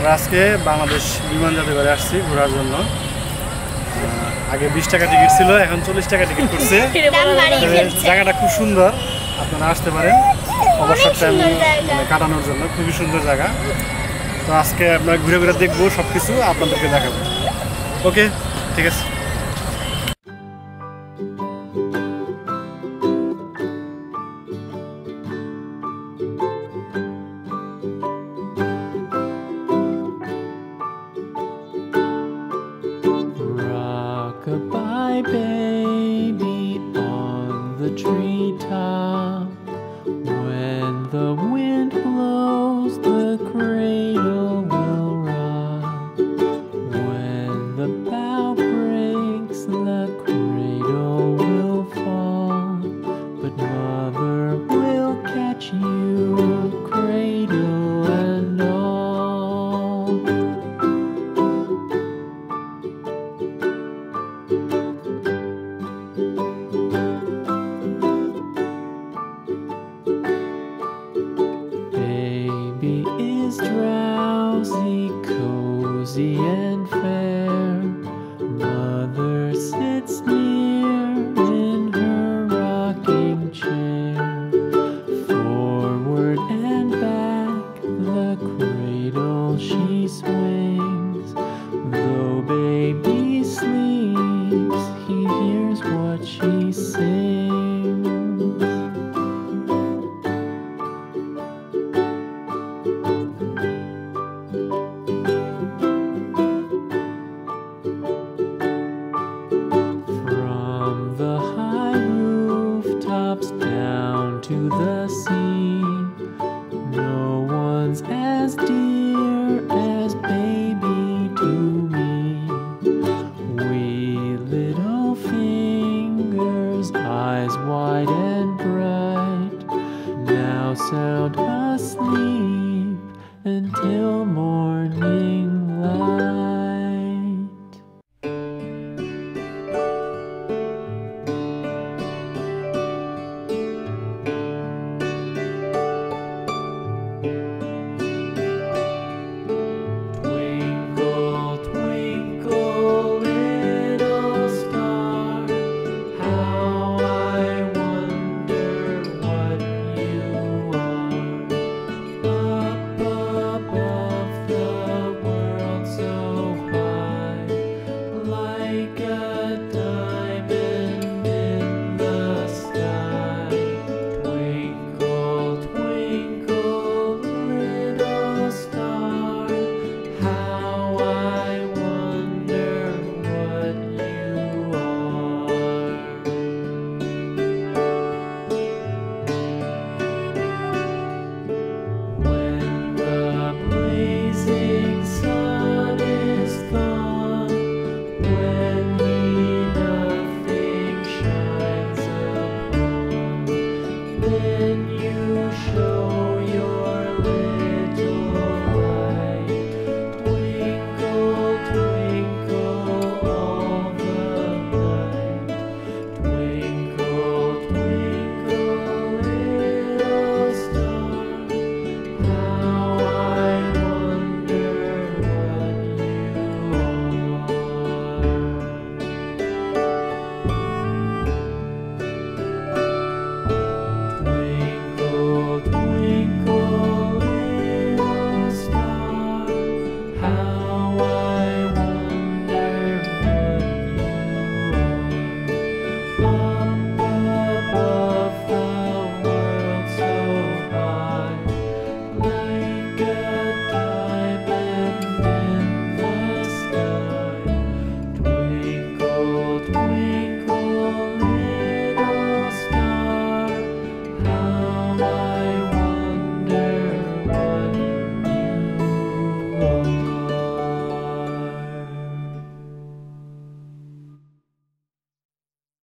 আমরা আজকে বাংলাদেশ বিমান জাদুঘরে আসছি ঘোরার জন্য। আগে 20 টাকা টিকিট ছিল, এখন 40 টাকা টিকিট করছে। জায়গাটা খুব সুন্দর, আপনারা আসতে পারেন অবসর টাইম কাটানোর জন্য। খুবই সুন্দর জায়গা। তো আজকে আমরা ঘুরে ঘুরে দেখবো, সব কিছু আপনাদেরকে দেখাবো। ওকে, ঠিক আছে। Goodbye, baby, on the treetop. When the wind blows, the cradle will rock. When the bough breaks, the cradle will fall. But mother will catch you, cradle and all. Drowsy, cozy and fair, mother sits near in her rocking chair. Forward and back the cradle she swings. Though baby sleeps, he hears what she sings. Down to the sea, no one's as dear as baby to me. Wee little fingers, eyes wide and bright, now sound asleep until morning.